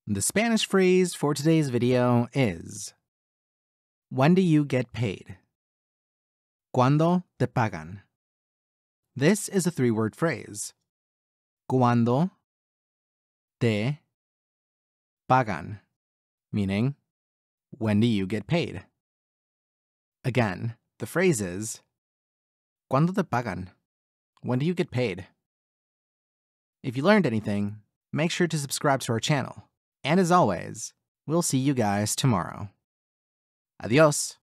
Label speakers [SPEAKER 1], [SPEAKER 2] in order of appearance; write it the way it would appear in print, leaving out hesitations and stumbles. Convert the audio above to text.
[SPEAKER 1] The Spanish phrase for today's video is, when do you get paid? Cuando te pagan? This is a three-word phrase. Cuando te pagan, meaning, when do you get paid? Again, the phrase is, Cuando te pagan? When do you get paid? If you learned anything, make sure to subscribe to our channel. And as always, we'll see you guys tomorrow. Adios.